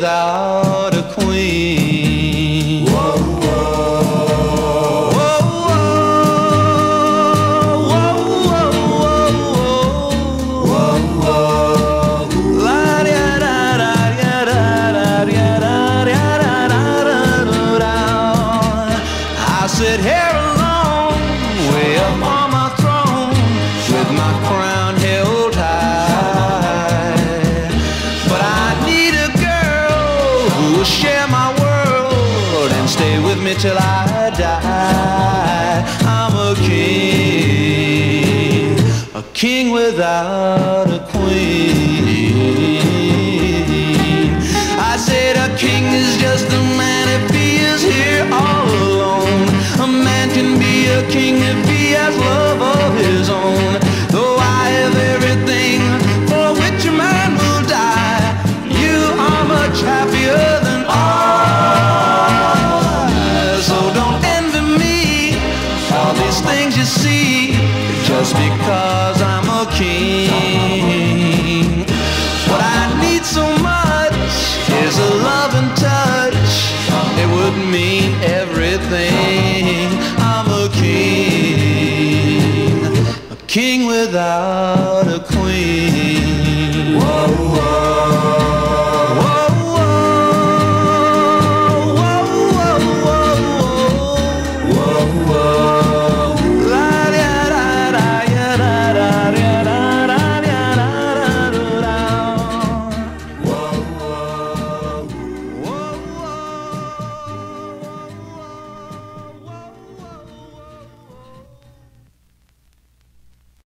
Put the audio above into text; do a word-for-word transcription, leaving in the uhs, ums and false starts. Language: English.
without a queen. Whoa, whoa. Whoa, whoa. Whoa, whoa, whoa. La da da da da da da da da da da. I sit here alone, way up on my throne, with my crown held high. But I need a girl who will share my world and stay with me till I die. I'm a king, a king without a queen. I said a king is just a man if he is here all alone. A man can be a king if he has love of his own. Though I have everything for which a man will die, you are much happier than I. So don't envy me all these things you see, just because I'm a king. What I need so much is a love and touch. It would mean everything. I'm a king, a king without